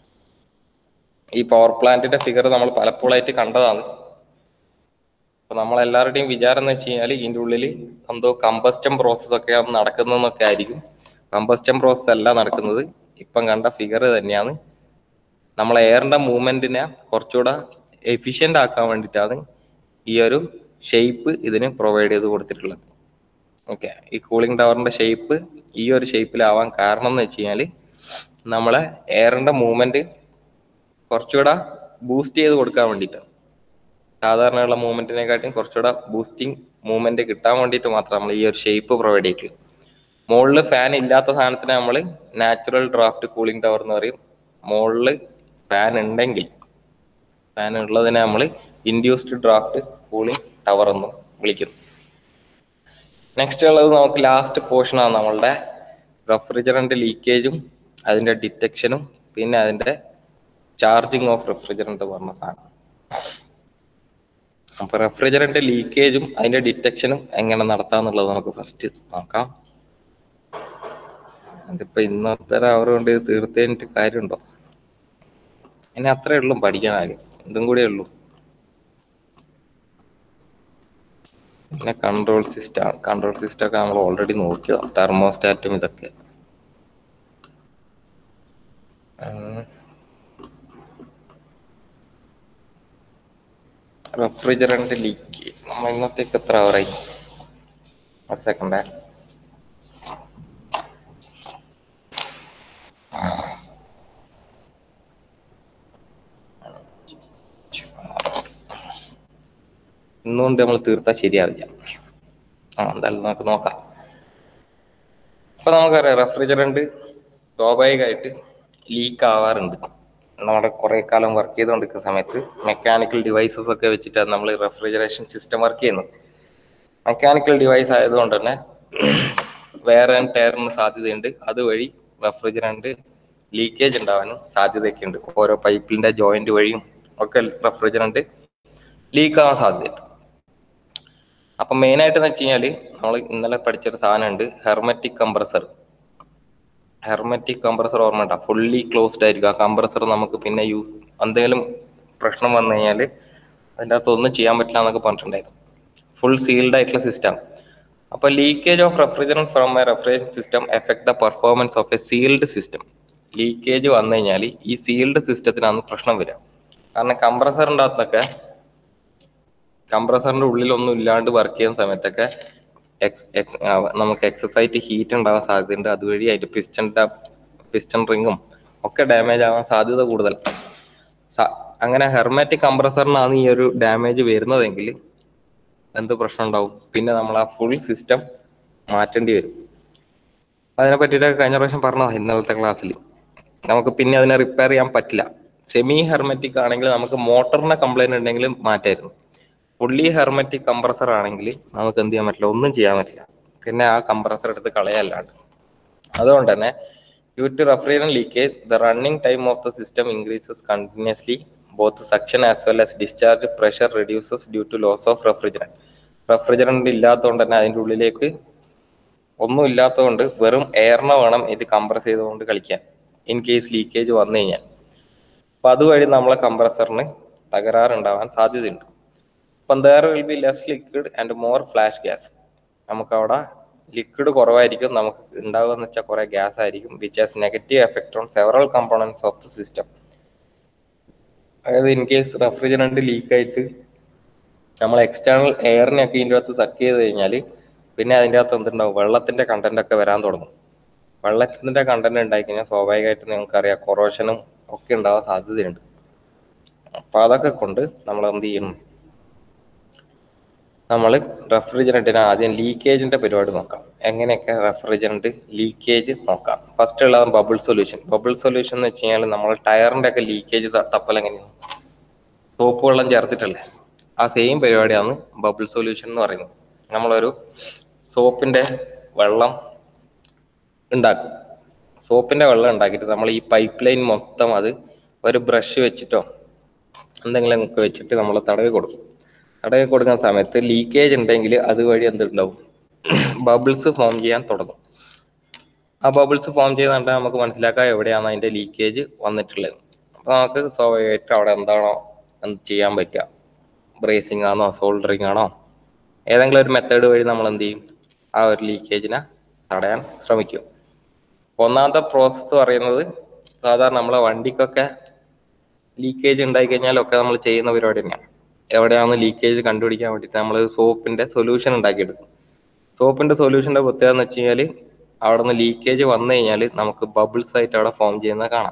ഈ പവർ പ്ലാന്റിന്റെ ഫിഗർ നമ്മൾ പലപ്പോഴായിട്ട് കണ്ടതാണ്. അപ്പൊ നമ്മളെല്ലാവരുടെയും വിചാരം എന്ന് വെച്ച് കഴിഞ്ഞാൽ ഇതിന്റെ ഉള്ളിൽ എന്തോ കമ്പസ്റ്റൻ പ്രോസസ് ഒക്കെ നടക്കുന്നതെന്നൊക്കെ ആയിരിക്കും. കമ്പസ്റ്റൻ പ്രോസസ് അല്ല നടക്കുന്നത്. ഇപ്പം കണ്ട ഫിഗർ തന്നെയാണ്. നമ്മൾ എയറിന്റെ മൂവ്മെന്റിനെ കുറച്ചുകൂടെ എഫിഷ്യന്റ് ആക്കാൻ വേണ്ടിയിട്ടാണ് ഈ ഒരു ഷേപ്പ് ഇതിന് പ്രൊവൈഡ് ചെയ്ത് കൊടുത്തിട്ടുള്ളത്. ഓക്കെ, ഈ കൂളിംഗ് ടവറിന്റെ ഷേപ്പ് ഈ ഒരു ഷേപ്പിലാവാൻ കാരണം എന്ന് വെച്ച് കഴിഞ്ഞാൽ നമ്മളെ എയറിന്റെ മൂവ്മെന്റ് കുറച്ചുകൂടെ ബൂസ്റ്റ് ചെയ്ത് കൊടുക്കാൻ വേണ്ടിയിട്ടാണ്. സാധാരണയുള്ള മൂവ്മെന്റിനെക്കാട്ടും കുറച്ചുകൂടെ ബൂസ്റ്റിംഗ് മൂവ്മെന്റ് കിട്ടാൻ വേണ്ടിയിട്ട് മാത്രം നമ്മൾ ഈ ഒരു ഷേപ്പ് പ്രൊവൈഡ് ചെയ്തിട്ടുള്ളത്. മുകളിൽ ഫാൻ ഇല്ലാത്ത സാധനത്തിന് നമ്മൾ നാച്ചുറൽ ഡ്രാഫ്റ്റ് കൂളിംഗ് ടവർ എന്ന് പറയും. മുകളിൽ ഫാൻ ഉണ്ടെങ്കിൽ, ഫാൻ ഉള്ളതിനെ നമ്മൾ ഇൻഡ്യൂസ്ഡ് ഡ്രാഫ്റ്റ് കൂളിംഗ് ടവർ എന്നും വിളിക്കുന്നു. നെക്സ്റ്റ് ഉള്ളത് നമുക്ക് ലാസ്റ്റ് പോർഷനാണ് നമ്മളുടെ റെഫ്രിജറന്റ് ലീക്കേജും അതിന്റെ ഡിറ്റക്ഷനും പിന്നെ അതിന്റെ ചാർജിങ് ഓഫ് റെഫ്രിജറന്റ് പറഞ്ഞ സാധനം. അപ്പൊ റെഫ്രിജറന്റ് ലീക്കേജും അതിന്റെ ഡിറ്റക്ഷനും എങ്ങനെ നടത്താന്നുള്ളത് നമുക്ക് ഫസ്റ്റ് നോക്കാം. അതിപ്പോ ഇന്നത്തെ അവർ കൊണ്ട് തീർത്തേണ്ടിട്ട് കാര്യമുണ്ടോ? ഇനി അത്രേ ഉള്ളൂ പഠിക്കാനാകെ, ഇതും കൂടെ ഉള്ളൂ. പിന്നെ കൺട്രോൾ സിസ്റ്റം ഒക്കെ നമ്മൾ ഓൾറെഡി നോക്കിയതാണ്, തെർമോസ്റ്റാറ്റും ഇതൊക്കെ. റെഫ്രിജറന്റ് ലീക്ക് നമ്മൾ ഇന്നത്തേക്ക് എത്ര അവറായി? ഒരു സെക്കൻഡേ. ഇന്നുകൊണ്ട് നമ്മൾ തീർത്താൽ ശരിയാവില്ല. എന്തായാലും നമുക്ക് നോക്കാം. അപ്പൊ നമുക്കറിയാം റെഫ്രിജറന്റ് സ്വാഭാവികമായിട്ട് ലീക്ക് ആവാറുണ്ട്. നമ്മുടെ കുറെ കാലം വർക്ക് ചെയ്തുകൊണ്ടിരിക്കുന്ന സമയത്ത് മെക്കാനിക്കൽ ഡിവൈസസ് ഒക്കെ വെച്ചിട്ടാണ് നമ്മൾ റെഫ്രിജറേഷൻ സിസ്റ്റം വർക്ക് ചെയ്യുന്നത്. മെക്കാനിക്കൽ ഡിവൈസ് ആയതുകൊണ്ട് തന്നെ വേറെ ടയറിന് സാധ്യതയുണ്ട്. അതുവഴി റെഫ്രിജറന്റ് ലീക്കേജ് ഉണ്ടാവാനും സാധ്യതയൊക്കെ ഉണ്ട്. ഓരോ പൈപ്പിന്റെ ജോയിന്റ് വഴിയും ഒക്കെ റെഫ്രിജറന്റ് ലീക്ക് ആവാൻ സാധ്യതയുണ്ട്. അപ്പൊ മെയിൻ ആയിട്ട് എന്ന് വെച്ച് കഴിഞ്ഞാല് നമ്മൾ ഇന്നലെ പഠിച്ചൊരു സാധനം ഉണ്ട്, ഹെർമെറ്റിക് കംപ്രസർ. ഹെർമെറ്റിക് കംപ്രസർ ഓർമ്മ ഉണ്ടാ? ഫുള്ളി ക്ലോസ്ഡ് ആയിരിക്കും ആ കംപ്രസർ. നമുക്ക് പിന്നെ എന്തെങ്കിലും പ്രശ്നം വന്നു കഴിഞ്ഞാൽ അതിൻ്റെ അകത്ത് ഒന്നും ചെയ്യാൻ പറ്റില്ല എന്നൊക്കെ പറഞ്ഞിട്ടുണ്ടായിരുന്നു. ഫുൾ സീൽഡ് ആയിട്ടുള്ള സിസ്റ്റം. അപ്പൊ leakage of refrigerant from a refrigeration system effect the performance of a sealed system. Leakage വന്നു കഴിഞ്ഞാൽ ഈ സീൽഡ് സിസ്റ്റത്തിനാണ് പ്രശ്നം വരിക. കാരണം കംപ്രസറിൻ്റെ അകത്തൊക്കെ, കംപ്രസറിന്റെ ഉള്ളിലൊന്നും ഇല്ലാണ്ട് വർക്ക് ചെയ്യുന്ന സമയത്തൊക്കെ നമുക്ക് എക്സസൈറ്റ് ഹീറ്റ് ഉണ്ടാവാൻ സാധ്യതയുണ്ട്. അതുവഴി അതിന്റെ പിസ്റ്റൺ റിങ്ങും ഒക്കെ ഡാമേജ് ആവാൻ സാധ്യത കൂടുതൽ. അങ്ങനെ ഹെർമാറ്റിക് കംപ്രസറിനാണ് ഈ ഒരു ഡാമേജ് വരുന്നതെങ്കിൽ എന്ത് പ്രശ്നം ഉണ്ടാവും? പിന്നെ നമ്മൾ ആ ഫുൾ സിസ്റ്റം മാറ്റേണ്ടി വരും. അതിനെ പറ്റിയിട്ടൊക്കെ കഴിഞ്ഞ പ്രാവശ്യം പറഞ്ഞതാണ് ഇന്നലത്തെ ക്ലാസ്സിൽ. നമുക്ക് പിന്നെ അതിനെ റിപ്പയർ ചെയ്യാൻ പറ്റില്ല. സെമി ഹെർമെറ്റിക് ആണെങ്കിൽ നമുക്ക് മോട്ടറിന്റെ കംപ്ലൈന്റ് ഉണ്ടെങ്കിലും മാറ്റായിരുന്നു. ഫുള്ളി ഹെർമെറ്റിക് കംപ്രസർ ആണെങ്കിൽ നമുക്ക് എന്ത് ചെയ്യാൻ പറ്റില്ല, ഒന്നും ചെയ്യാൻ പറ്റില്ല. പിന്നെ ആ കംപ്രസർ എടുത്ത് കളയല്ലാണ്ട്. അതുകൊണ്ട് തന്നെ due to refrigerant leakage, the running time of the system increases continuously. Both suction as well as discharge pressure reduces due to loss of refrigerant. Refrigerant ഇല്ലാത്തതുകൊണ്ട് തന്നെ അതിൻ്റെ ഉള്ളിലേക്ക് ഒന്നും ഇല്ലാത്തതുകൊണ്ട് വെറും എയറിനെ വേണം ഇത് കംപ്രസ് ചെയ്തുകൊണ്ട് കളിക്കാൻ ഇൻ കേസ് ലീക്കേജ് വന്നു കഴിഞ്ഞാൽ. അപ്പൊ അതുവഴി നമ്മളെ കംപ്രസറിന് തകരാറുണ്ടാവാൻ സാധ്യതയുണ്ട്. അപ്പം there will be less liquid and more flash gas. നമുക്ക് അവിടെ ലിക്വിഡ് കുറവായിരിക്കും, നമുക്ക് ഉണ്ടാവുക എന്ന് വെച്ചാൽ കുറെ ഗ്യാസ് ആയിരിക്കും, which has negative effect on several components of the system. അതായത് ഇൻ കേസ് റെഫ്രിജറന്റ് ലീക്ക് ആയിട്ട് നമ്മൾ എക്സ്റ്റേണൽ എയറിനെയൊക്കെ ഇതിൻ്റെ അകത്ത് സക്ക് ചെയ്ത് കഴിഞ്ഞാൽ പിന്നെ അതിൻ്റെ അകത്ത് എന്തുണ്ടാവും, വെള്ളത്തിന്റെ കണ്ടന്റ് ഒക്കെ വരാൻ തുടങ്ങും. വെള്ളത്തിന്റെ കണ്ടന്റ് ഉണ്ടായി കഴിഞ്ഞാൽ സ്വാഭാവികമായിട്ട് നിങ്ങൾക്കറിയാം കൊറോഷനും ഒക്കെ ഉണ്ടാവാൻ സാധ്യതയുണ്ട്. അപ്പൊ അതൊക്കെ കൊണ്ട് നമ്മൾ എന്ത് ചെയ്യും, നമ്മൾ റെഫ്രിജറന്റിന് ആദ്യം ലീക്കേജിന്റെ പരിപാടി നോക്കാം. എങ്ങനെയൊക്കെ റെഫ്രിജറന്റ് ലീക്കേജ് നോക്കാം. ഫസ്റ്റ് ഉള്ളത് ബബിൾ സൊല്യൂഷൻ. ബബിൾ സൊല്യൂഷൻ എന്ന് വെച്ച് കഴിഞ്ഞാൽ നമ്മൾ ടയറിന്റെ ഒക്കെ ലീക്കേജ് തപ്പൽ എങ്ങനെയാണ്, സോപ്പ് വെള്ളം ചേർത്തിട്ടല്ലേ, ആ സെയിം പരിപാടിയാണ് ബബിൾ സൊല്യൂഷൻ എന്ന് പറയുന്നത്. നമ്മളൊരു സോപ്പിന്റെ വെള്ളം ഉണ്ടാക്കും. സോപ്പിന്റെ വെള്ളം ഉണ്ടാക്കിയിട്ട് നമ്മൾ ഈ പൈപ്പ് ലൈൻ മൊത്തം അത് ഒരു ബ്രഷ് വെച്ചിട്ടോ എന്തെങ്കിലും ഒക്കെ വെച്ചിട്ട് നമ്മൾ തടവി കൊടുക്കും. തടവി കൊടുക്കുന്ന സമയത്ത് ലീക്കേജ് ഉണ്ടെങ്കിൽ അതുവഴി എന്തുണ്ടാവും, ബബിൾസ് ഫോം ചെയ്യാൻ തുടങ്ങും. ആ ബബിൾസ് ഫോം ചെയ്തുകൊണ്ട് നമുക്ക് മനസ്സിലാക്കാം എവിടെയാണ് അതിന്റെ ലീക്കേജ് വന്നിട്ടുള്ളത്. അപ്പൊ നമുക്ക് സ്വാഭാവികമായിട്ട് അവിടെ എന്താണോ ചെയ്യാൻ പറ്റുക, ബ്രേസിംഗ് ആണോ സോൾഡറിങ് ആണോ, ഏതെങ്കിലും ഒരു മെത്തേഡ് വഴി നമ്മൾ എന്ത് ചെയ്യും, ആ ഒരു ലീക്കേജിനെ തടയാൻ ശ്രമിക്കും. ഒന്നാമത്തെ പ്രോസസ്സ് പറയുന്നത് സാധാരണ നമ്മളെ വണ്ടിക്കൊക്കെ ലീക്കേജ് ഉണ്ടായി കഴിഞ്ഞാലൊക്കെ നമ്മൾ ചെയ്യുന്ന പരിപാടി തന്നെയാണ്. എവിടെയാണ് ലീക്കേജ് കണ്ടുപിടിക്കാൻ വേണ്ടിയിട്ട് നമ്മൾ സോപ്പിന്റെ സൊല്യൂഷൻ ഉണ്ടാക്കിയെടുക്കും. സോപ്പിന്റെ സൊല്യൂഷന്റെ പ്രത്യേകത എന്ന് വെച്ച് കഴിഞ്ഞാൽ അവിടെ നിന്ന് ലീക്കേജ് വന്നു കഴിഞ്ഞാൽ നമുക്ക് ബബിൾസ് ആയിട്ട് അവിടെ ഫോം ചെയ്യുന്നത് കാണാം.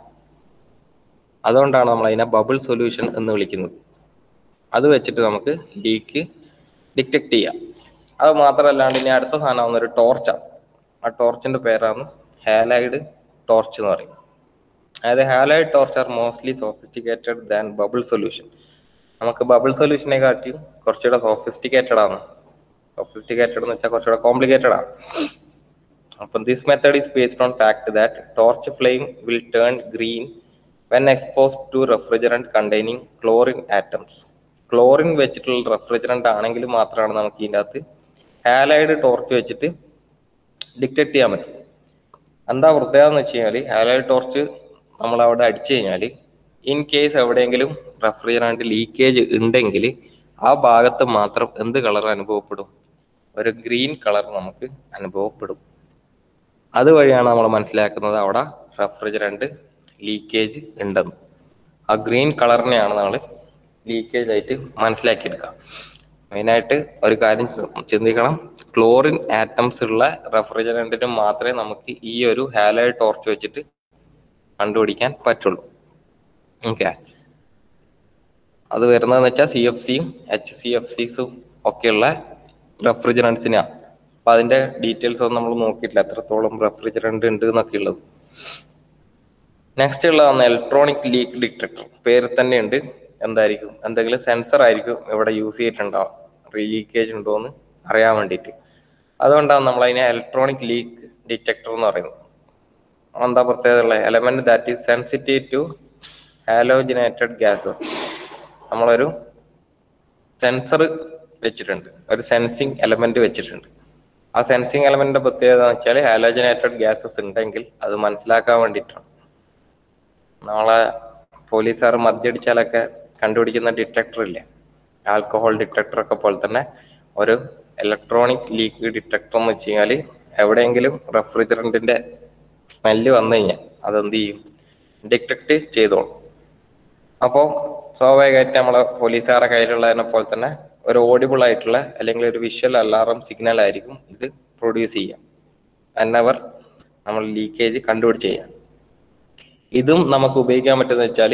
അതുകൊണ്ടാണ് നമ്മൾ അതിനെ ബബിൾ സൊല്യൂഷൻ എന്ന് വിളിക്കുന്നത്. അത് വെച്ചിട്ട് നമുക്ക് ലീക്ക് ഡിറ്റക്ട് ചെയ്യാം. അത് മാത്രമല്ലാണ്ട് ഇനി അടുത്ത സാധനമാണ് ഒരു ടോർച്ചാണ്. ആ ടോർച്ചിന്റെ പേരാണ് ഹാലൈഡ് ടോർച്ച് എന്ന് പറയും. അതായത് halide torch are mostly sophisticated than bubble solution. നമുക്ക് ബബിൾ സൊല്യൂഷനെ കാട്ടിയും കുറച്ചുകൂടെ സോഫിസ്റ്റിക്കേറ്റഡ് ആണ്. സോഫിസ്റ്റിക്കേറ്റഡ് എന്ന് വെച്ചാൽ കുറച്ചുകൂടെ കോംപ്ലിക്കേറ്റഡ് ആണ്. അപ്പം this method is based on fact that torch flame will turn green when exposed to refrigerant containing chlorine atoms. Chlorine വെച്ചിട്ടുള്ള റെഫ്രിജറന്റ് ആണെങ്കിൽ മാത്രമാണ് നമുക്ക് ഇതിൻ്റെ അകത്ത് ഹാലൈഡ് ടോർച്ച് വെച്ചിട്ട് ഡിറ്റക്ട് ചെയ്യാൻ പറ്റും. എന്താ പ്രത്യേകത എന്ന് വെച്ച് കഴിഞ്ഞാൽ ഹാലൈഡ് ടോർച്ച് നമ്മൾ അവിടെ അടിച്ചു കഴിഞ്ഞാൽ ഇൻ കേസ് എവിടെയെങ്കിലും റെഫ്രിജറന്റ് ലീക്കേജ് ഉണ്ടെങ്കിൽ ആ ഭാഗത്ത് മാത്രം എന്ത് കളർ അനുഭവപ്പെടും, ഒരു ഗ്രീൻ കളർ നമുക്ക് അനുഭവപ്പെടും. അതുവഴിയാണ് നമ്മൾ മനസ്സിലാക്കുന്നത് അവിടെ റെഫ്രിജറന്റ് ലീക്കേജ് ഉണ്ടെന്ന്. ആ ഗ്രീൻ കളറിനെയാണ് നമ്മൾ ലീക്കേജ് ആയിട്ട് മനസ്സിലാക്കിയെടുക്കുക. മെയിനായിട്ട് ഒരു കാര്യം ചിന്തിക്കണം, ക്ലോറിൻ ആറ്റംസ് ഉള്ള റെഫ്രിജറന്റിന് മാത്രമേ നമുക്ക് ഈ ഒരു ഹാലൈഡ് ടോർച്ച് വെച്ചിട്ട് കണ്ടുപിടിക്കാൻ പറ്റുള്ളൂ. ഓക്കെ, അത് വരുന്നതെന്ന് വെച്ചാൽ CFCയും HCFCസും ഒക്കെയുള്ള റെഫ്രിജറൻസിനാണ്. അപ്പൊ അതിന്റെ ഡീറ്റെയിൽസ് ഒന്നും നമ്മൾ നോക്കിയിട്ടില്ല, എത്രത്തോളം റെഫ്രിജറന്റ് ഉണ്ട് എന്നൊക്കെ ഉള്ളത്. നെക്സ്റ്റ് ഉള്ളതാണ് ഇലക്ട്രോണിക് ലീക്ക് ഡിറ്റക്ടർ. പേര് തന്നെ ഉണ്ട്, എന്തായിരിക്കും, എന്തെങ്കിലും സെൻസർ ആയിരിക്കും ഇവിടെ യൂസ് ചെയ്തിട്ടുണ്ടാവും ലീക്കേജ് ഉണ്ടോ എന്ന് അറിയാൻ വേണ്ടിയിട്ട്. അതുകൊണ്ടാണ് നമ്മൾ അതിനെ ഇലക്ട്രോണിക് ലീക്ക് ഡിറ്റക്ടർ എന്ന് പറയുന്നത്. എന്താ പ്രത്യേകത ഉള്ള element that is sensitive to halogenated gases. നമ്മളൊരു സെൻസർ വെച്ചിട്ടുണ്ട്, ഒരു സെൻസിങ് എലമെന്റ് വെച്ചിട്ടുണ്ട്. ആ സെൻസിങ് എലമെന്റിന്റെ പ്രത്യേകത എന്ന് വെച്ചാൽ ഹാലോജനേറ്റഡ് ഗ്യാസസ് ഉണ്ടെങ്കിൽ അത് മനസ്സിലാക്കാൻ വേണ്ടിയിട്ടാണ്. നമ്മളെ പോലീസുകാർ മദ്യടിച്ചാലൊക്കെ കണ്ടുപിടിക്കുന്ന ഡിറ്റക്ടർ ഇല്ലേ, ആൽക്കഹോൾ ഡിറ്റക്ടർ ഒക്കെ പോലെ തന്നെ ഒരു ഇലക്ട്രോണിക് ലീക്ക് ഡിറ്റക്ടർ എന്ന് വെച്ച് കഴിഞ്ഞാൽ എവിടെയെങ്കിലും റെഫ്രിജറന്റിന്റെ സ്മെല്ല് വന്നു കഴിഞ്ഞാൽ അതെന്ത് ചെയ്യും, ഡിറ്റക്ട് ചെയ്തോളും. അപ്പോൾ സ്വാഭാവികമായിട്ട് നമ്മളെ പോലീസുകാരുടെ കയ്യിലുള്ളതിനെ പോലെ തന്നെ ഒരു ഓഡിബിൾ ആയിട്ടുള്ള അല്ലെങ്കിൽ ഒരു വിഷ്വൽ അലാറം സിഗ്നൽ ആയിരിക്കും ഇത് പ്രൊഡ്യൂസ് ചെയ്യാം എന്നവർ നമ്മൾ ലീക്കേജ് കണ്ടുപിടിച്ച് ചെയ്യാം. ഇതും നമുക്ക് ഉപയോഗിക്കാൻ പറ്റുന്ന വെച്ചാൽ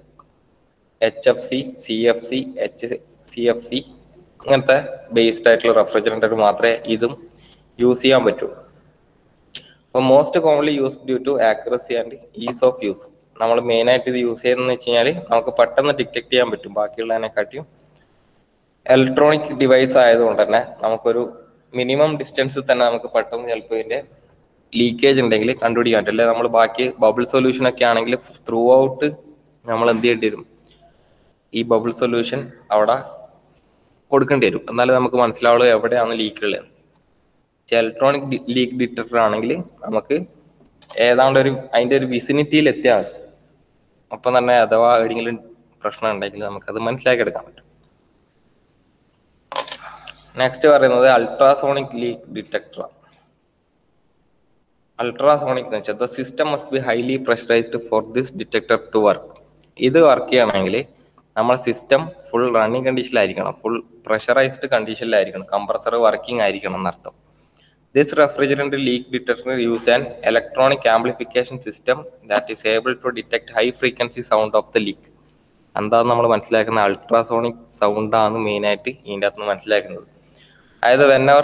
HFC, CFC, HCFC അങ്ങനത്തെ ബേസ്ഡ് ആയിട്ടുള്ള റെഫ്രിജറന്റിന് മാത്രമേ ഇതും യൂസ് ചെയ്യാൻ പറ്റൂ. അപ്പോൾ most commonly use due to accuracy and ease of use. നമ്മൾ മെയിനായിട്ട് ഇത് യൂസ് ചെയ്യുന്നതെന്ന് വെച്ച് കഴിഞ്ഞാൽ നമുക്ക് പെട്ടെന്ന് ഡിറ്റക്ട് ചെയ്യാൻ പറ്റും. ബാക്കിയുള്ളതിനെക്കാട്ടിയും ഇലക്ട്രോണിക് ഡിവൈസ് ആയതുകൊണ്ട് തന്നെ നമുക്കൊരു മിനിമം ഡിസ്റ്റൻസിൽ തന്നെ നമുക്ക് പെട്ടെന്ന് ചിലപ്പോൾ ഇതിന്റെ ലീക്കേജ് ഉണ്ടെങ്കിൽ കണ്ടുപിടിക്കാൻ പറ്റും. അല്ലെങ്കിൽ നമ്മൾ ബാക്കി ബബിൾ സൊല്യൂഷൻ ഒക്കെ ആണെങ്കിൽ ത്രൂ ഔട്ട് നമ്മൾ എന്ത് ചെയ്യേണ്ടി വരും, ഈ ബബിൾ സൊല്യൂഷൻ അവിടെ കൊടുക്കേണ്ടി വരും, എന്നാലും നമുക്ക് മനസ്സിലാവുള്ളൂ എവിടെയാണ് ലീക്ക് ഉള്ളത്. ഇലക്ട്രോണിക് ലീക്ക് ഡിറ്റക്ടർ ആണെങ്കിൽ നമുക്ക് ഏതാണ്ട് അതിന്റെ ഒരു വിസിനിറ്റിയിൽ എത്തിയാൽ മതി. അപ്പം തന്നെ അഥവാ എവിടെയെങ്കിലും പ്രശ്നം ഉണ്ടെങ്കിൽ നമുക്കത് മനസ്സിലാക്കി എടുക്കാൻ പറ്റും. നെക്സ്റ്റ് പറയുന്നത് അൾട്രാസോണിക് ലീക്ക് ഡിറ്റക്ടർ. അൾട്രാസോണിക് എന്ന് വെച്ചാൽ the system must be highly pressurised for this detector to work. ഇത് വർക്ക് ചെയ്യണമെങ്കിൽ നമ്മൾ സിസ്റ്റം ഫുൾ റണ്ണിങ് കണ്ടീഷനിലായിരിക്കണം, ഫുൾ പ്രഷറൈസ്ഡ് കണ്ടീഷനിലായിരിക്കണം, കംപ്രസർ വർക്കിംഗ് ആയിരിക്കണം എന്നർത്ഥം. This refrigerant leak detector use an electronic amplification system that is able to detect high frequency sound of the leak. എന്താന്ന് നമ്മൾ മനസ്സിലാക്കുന്ന അൾട്രാസോണിക് സൗണ്ടാണ് മെയിനായിട്ട് ഇതിൻ്റെ അകത്ത് മനസ്സിലാക്കുന്നത്. അതായത് വെന്നവർ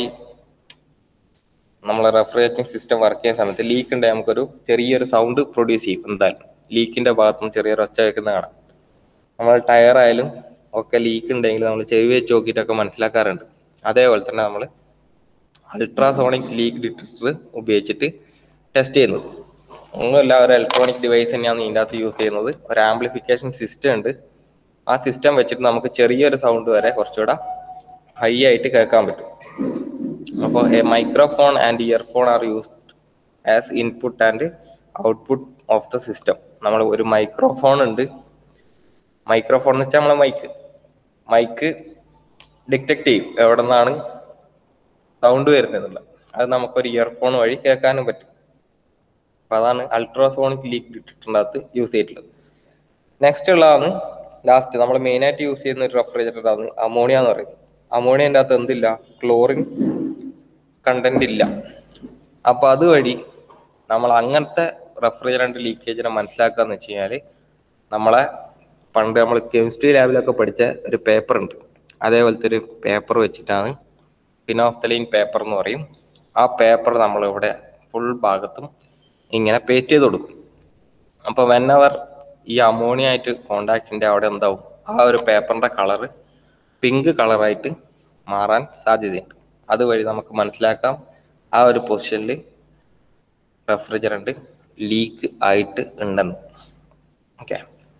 നമ്മളെ റെഫ്രിജറേറ്റിംഗ് സിസ്റ്റം വർക്ക് ചെയ്യുന്ന സമയത്ത് ലീക്ക് ഉണ്ടെങ്കിൽ നമുക്കൊരു ചെറിയൊരു സൗണ്ട് പ്രൊഡ്യൂസ് ചെയ്യും. എന്തായാലും ലീക്കിന്റെ ഭാഗത്തുനിന്ന് ചെറിയൊരു ഒച്ച വെക്കുന്ന കാണാം. നമ്മൾ ടയർ ആയാലും ഒക്കെ ലീക്ക് ഉണ്ടെങ്കിൽ നമ്മൾ ചെവി വെച്ച് നോക്കിയിട്ടൊക്കെ മനസ്സിലാക്കാറുണ്ട്. അതേപോലെ തന്നെ നമ്മൾ അൾട്രാസോണിക് ലീക്ക് ഡിറ്റക്ടർ ഉപയോഗിച്ചിട്ട് ടെസ്റ്റ് ചെയ്യുന്നത് ഒന്നുമില്ല, ഒരു ഇലക്ട്രോണിക് ഡിവൈസ് തന്നെയാണ് ഇതിൻ്റെ അകത്ത് യൂസ് ചെയ്യുന്നത്. ഒരു ആംപ്ലിഫിക്കേഷൻ സിസ്റ്റം ഉണ്ട്. ആ സിസ്റ്റം വെച്ചിട്ട് നമുക്ക് ചെറിയൊരു സൗണ്ട് വരെ കുറച്ചുകൂടെ ഹൈ ആയിട്ട് കേൾക്കാൻ പറ്റും. അപ്പോൾ a microphone and earphone are used as input and output of the system. നമ്മൾ ഒരു മൈക്രോഫോൺ ഉണ്ട്. മൈക്രോഫോൺ എന്ന് വെച്ചാൽ നമ്മളെ മൈക്ക് ഡിറ്റക്ട് ചെയ്യും എവിടെ നിന്നാണ് സൗണ്ട് വരുന്നതെന്നുള്ള. അത് നമുക്കൊരു ഇയർഫോൺ വഴി കേൾക്കാനും പറ്റും. അപ്പൊ അതാണ് അൾട്രാസോണിക് ലീക്ക് ഡിറ്റക്ടറിൻ്റെ അകത്ത് യൂസ് ചെയ്തിട്ടുള്ളത്. നെക്സ്റ്റ് ഉള്ളതാണ് ലാസ്റ്റ് നമ്മൾ മെയിനായിട്ട് യൂസ് ചെയ്യുന്ന ഒരു റെഫ്രിജറേറ്റർ ആണ് അമോണിയ എന്ന് പറയുന്നത്. അമോണിയൻ്റെ അകത്ത് എന്തില്ല, ക്ലോറിൻ കണ്ടന്റ് ഇല്ല. അപ്പൊ അതുവഴി നമ്മൾ അങ്ങനത്തെ റെഫ്രിജറന്റ് ലീക്കേജിനെ മനസ്സിലാക്കുക എന്ന് വെച്ച് കഴിഞ്ഞാൽ നമ്മളെ പണ്ട് നമ്മൾ കെമിസ്ട്രി ലാബിലൊക്കെ പഠിച്ച ഒരു പേപ്പർ ഉണ്ട്. അതേപോലത്തെ ഒരു പേപ്പർ വെച്ചിട്ടാണ്, ഫിനോഫ്തലീൻ പേപ്പർ എന്ന് പറയും. ആ പേപ്പർ നമ്മൾ ഇവിടെ ഫുൾ ഭാഗത്തും ഇങ്ങനെ പേസ്റ്റ് ചെയ്ത് കൊടുക്കും. അപ്പൊ വെന്നവർ ഈ അമോണിയ ആയിട്ട് കോണ്ടാക്റ്റിന്റെ അവിടെ എന്താവും, ആ ഒരു പേപ്പറിന്റെ കളറ് പിങ്ക് കളറായിട്ട് മാറാൻ സാധ്യതയുണ്ട്. അതുവഴി നമുക്ക് മനസ്സിലാക്കാം ആ ഒരു പൊസിഷനിൽ റെഫ്രിജറന്റ് ലീക്ക് ആയിട്ട് ഉണ്ടെന്ന്. ഓക്കെ.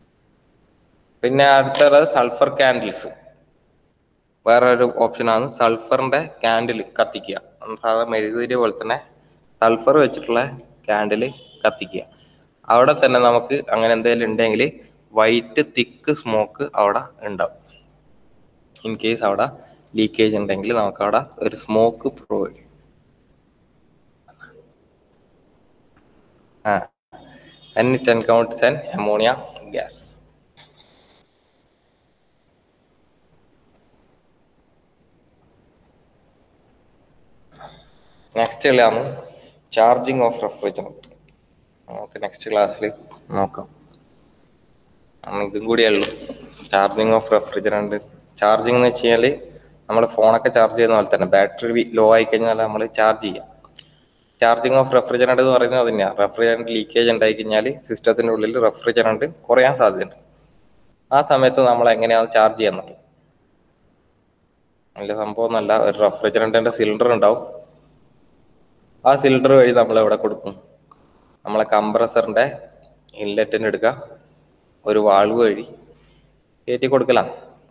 പിന്നെ അടുത്തത് സൾഫർ കാൻഡിൽസ്. വേറൊരു ഓപ്ഷനാണ് സൾഫറിന്റെ കാൻഡിൽ കത്തിക്കുക. സാധാരണ മെഴുകുതിരി പോലെ തന്നെ സൾഫർ വെച്ചിട്ടുള്ള കാൻഡിൽ കത്തിക്കുക. അവിടെ തന്നെ നമുക്ക് അങ്ങനെ എന്തെങ്കിലും ഉണ്ടെങ്കിൽ വൈറ്റ് തിക്ക് സ്മോക്ക് അവിടെ ഉണ്ടാവും. ഇൻ കേസ് അവിടെ ലീക്കേജ് ഉണ്ടെങ്കിൽ നമുക്ക് അവിടെ ഒരു സ്മോക്ക് പ്രൊവൈഡ് ചെയ്യും. and it encounters an ammonia gas. Next ഉള്ളതാണ് ചാർജിങ് ഓഫ് റെഫ്രിജറന്റ്. നമുക്ക് നെക്സ്റ്റ് ക്ലാസ്സിൽ നോക്കാം. ഇതും കൂടിയേ ഉള്ളൂ ചാർജിങ് ഓഫ് റെഫ്രിജറന്റ്. ചാർജിങ് എന്ന് വെച്ച് കഴിഞ്ഞാൽ നമ്മൾ ഫോണൊക്കെ ചാർജ് ചെയ്യുന്ന പോലെ തന്നെ ബാറ്ററി ലോ ആയി കഴിഞ്ഞാൽ നമ്മൾ ചാർജ് ചെയ്യാം. ചാർജിങ് ഓഫ് റെഫ്രിജറന്റ് എന്ന് പറയുന്നത് തന്നെയാണ്. റെഫ്രിജറന്റ് ലീക്കേജ് ഉണ്ടായി കഴിഞ്ഞാൽ സിസ്റ്റത്തിന്റെ ഉള്ളിൽ റെഫ്രിജറന്റ് കുറയാൻ സാധ്യതയുണ്ട്. ആ സമയത്ത് നമ്മൾ എങ്ങനെയാണ് ചാർജ് ചെയ്യുന്നത്? നല്ല സംഭവം നല്ല ഒരു റെഫ്രിജറന്റിന്റെ സിലിണ്ടർ ഉണ്ടാവും. ആ സിലിണ്ടർ വഴി നമ്മൾ എവിടെ കൊടുക്കും? നമ്മളെ കംപ്രസറിന്റെ ഇൻലെറ്റിന് എടുക്കുക, ഒരു വാൾവ് വഴി കയറ്റി കൊടുക്കലാം.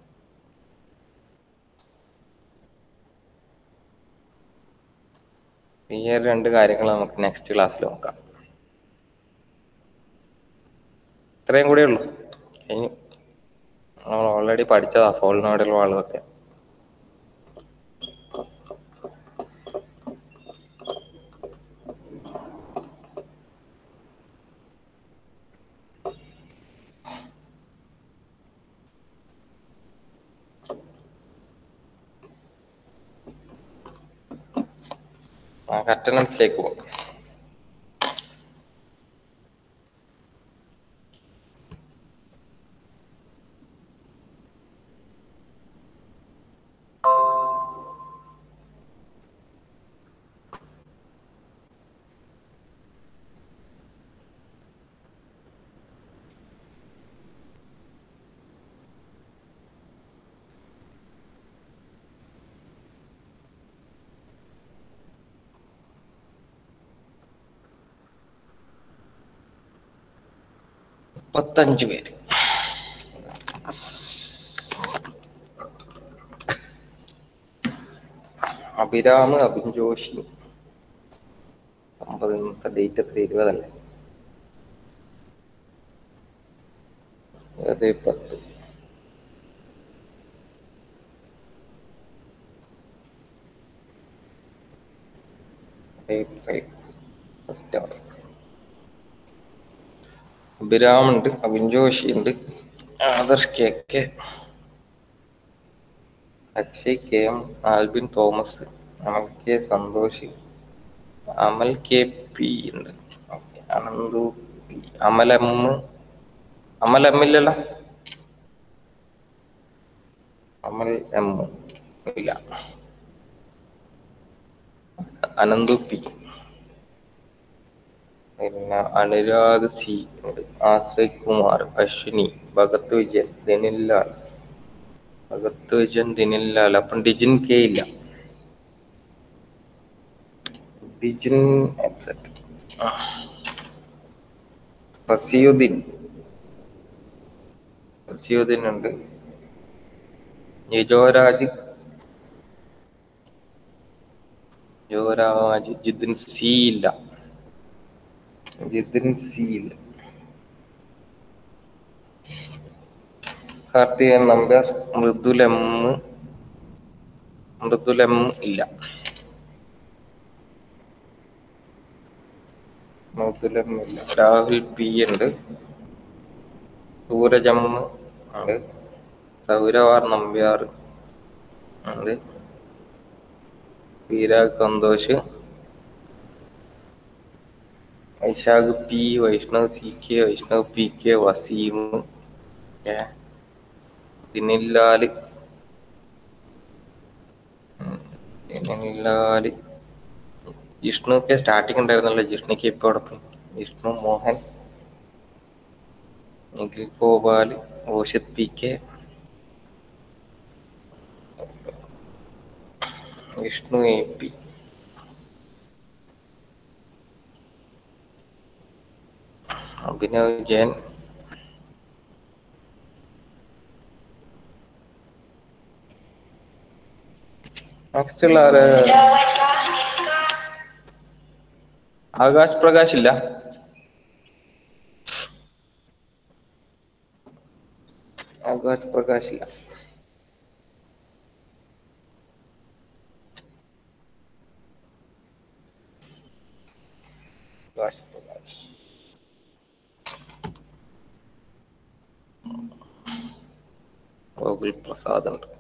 ഈ രണ്ട് കാര്യങ്ങൾ നമുക്ക് നെക്സ്റ്റ് ക്ലാസ്സിൽ നോക്കാം. ഇത്രയും കൂടെ ഉള്ളൂ. ഇനി നമ്മൾ ഓൾറെഡി പഠിച്ചതാ സോളിനോയിഡൽ വാൾവൊക്കെ. അറ്റൻഡൻസിലേക്ക് പോകും. മുപ്പത്തഞ്ച് പേര്. അഭിരാമ്, അഭിൻ ജോഷി. ഇന്നത്തെ ഡേറ്റ് എത്ര? 20 അല്ലേ? 10. സ്റ്റാർ. അഭിരാം ഉണ്ട്, അബിൻ ജോഷി ഉണ്ട്, Adarsh K K, Akshay K M, Albin Thomas, Amal K Santhosh, Amal K P ഉണ്ട്, Ananthu P, Amal M, Amal M ഇല്ലല്ലോ, അമൽ എം ഇല്ല, അനന്തു പി, പിന്നെ അനുരാഗ് സി ഉണ്ട്, ആശ്രയ് കുമാർ, അശ്വിനി, ഭഗത് വിജയൻ, ദിനിൽ ലാൽ, അപ്പം ഡിജിൻ കെ ഇല്ല, ഡിജിൻ എക്സെറ്റ്, റസിയുദ്ദീൻ ഉണ്ട്, യുവരാജ്, ജിതിൻ സി ഇല്ല, കാർത്തികൻ നമ്പ്യാർ, മൃദുൽ എം ഇല്ല, രാഹുൽ പി ഉണ്ട്, സൂരജ് എം ഉണ്ട്, സൗരവ് ആർ നമ്പ്യാർ ഉണ്ട്, Shreerag Santhosh, Vaishakh P, Vaishnav C K, Vaishnav P K, Waseem, Dinil Lal, Jishnu ഒക്കെ സ്റ്റാർട്ടിങ് ഉണ്ടായിരുന്നല്ലോ, ജിഷ്ണുക്ക് ഇപ്പൊ അവിടെ പോയി, Jishnu Mohan, Nikhil Gopal, Oshith P K, Vishnu A P, Abhinav Jayan, next ഉള്ള ആര്? ആകാശ് പ്രകാശ് ഇല്ല, ഗോകുൽ പ്രസാദ് ഉണ്ട്.